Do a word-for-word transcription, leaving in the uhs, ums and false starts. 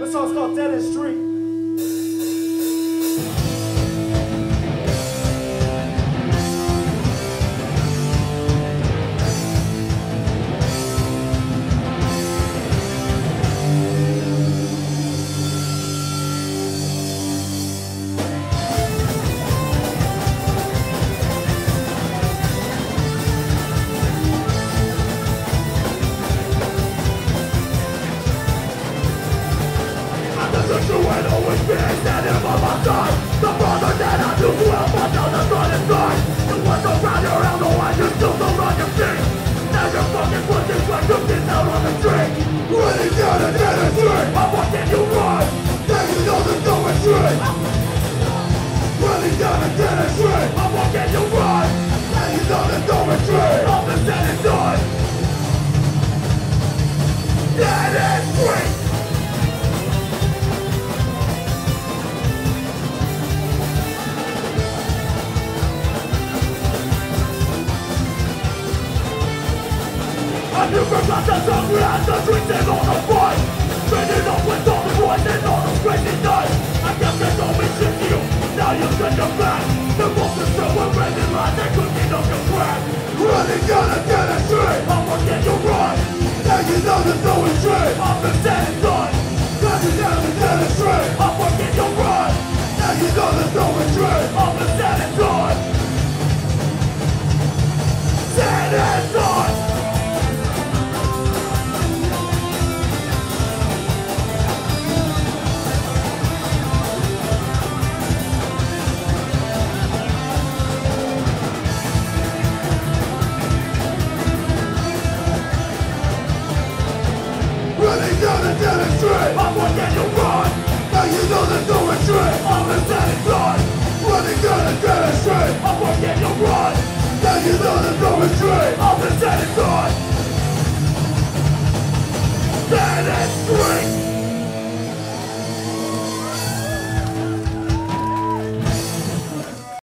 This song's called Dead End Street. Standing by my side, the brother that I knew who helped us down the sun inside. You were so proud you're out, though I just still don't on your feet. Now you're fucking pushing like you get out on the street. Running down a dead end street, how far can you run? Now you know there's no retreat. Running down a dead end street, how far can you run? Now you know there's no retreat. All the said and done. Dead end street. You forgot the song we had the drinks and all the fight. Fading up with all the boys and all those crazy nights. I guess there's always shit to you, now you turn your back. The most is still were raising lies that could be no your crack. Running down a dead end street, how far can you run? Now you know there's no retreat. Off the dead and done. Running down a dead end street, how far can you run? Now you know there's no retreat. Off the dead and done. Dead and done. Running down a dead end street, how far can you run? Now you know there's no